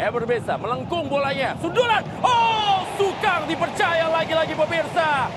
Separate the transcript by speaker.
Speaker 1: pemirsa. Melengkung bolanya. Sundulan. Oh, Sukang dipercaya lagi-lagi pemirsa.